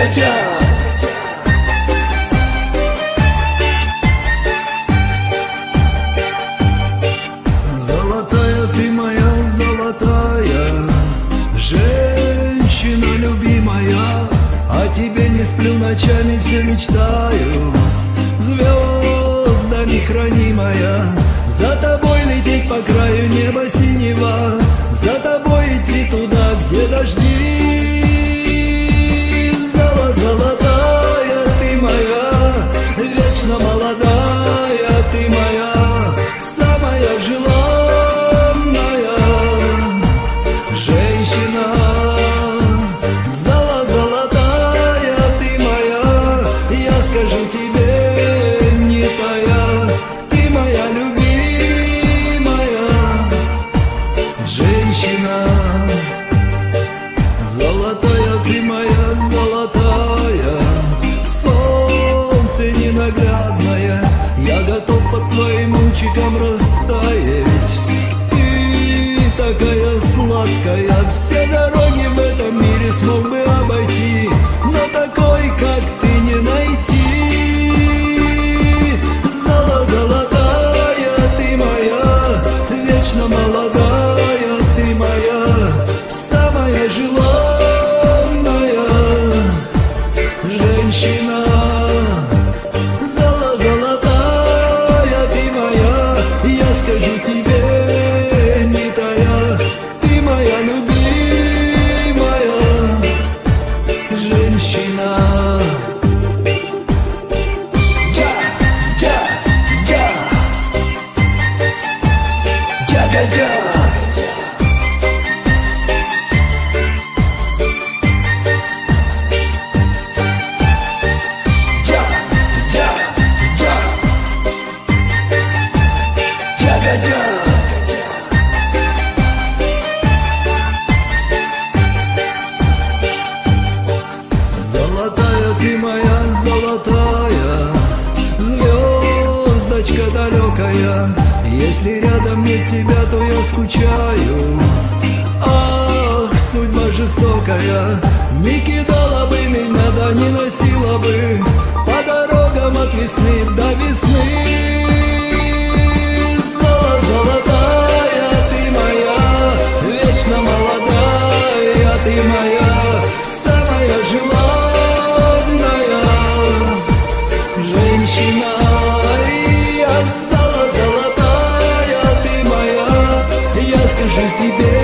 Джа-джа-джа. Золотая ты моя, золотая женщина любимая, о тебе не сплю ночами, все мечтаю, звездами хранимая. За тобой лететь по краю неба синего, за тобой идти туда, где дожди. Золотая ты моя, вечно молодая ты моя, самая желанная женщина. Золотая ты моя, я скажу тебе, не твоя, ты моя любимая женщина. Золотая ты моя, золотая, солнце ненаглядное, я готов под твоим лучиком растаять. Ты такая сладкая, все дороги в этом мире смог бы обойти, но такой, как ты, не найти. Золотая ты моя, вечно молодая ты моя, самая желанная женщина. Золотая ты моя, я скажу тебе, не тая, ты моя любимая женщина. Джа-джа-джа. Джа-джа-джа. Золотая ты моя, золотая, звездочка далекая, если рядом нет тебя, то я скучаю. Ах, судьба жестокая, не кидала бы меня, да не носила бы по дорогам от весны до весны. Золотая ты моя, вечно молодая ты моя, самая желанная женщина. Я золотая ты моя, я скажу тебе,